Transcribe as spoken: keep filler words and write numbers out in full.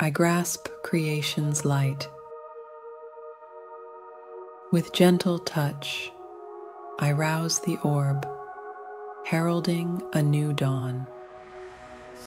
I grasp creation's light. With gentle touch, I rouse the orb, heralding a new dawn.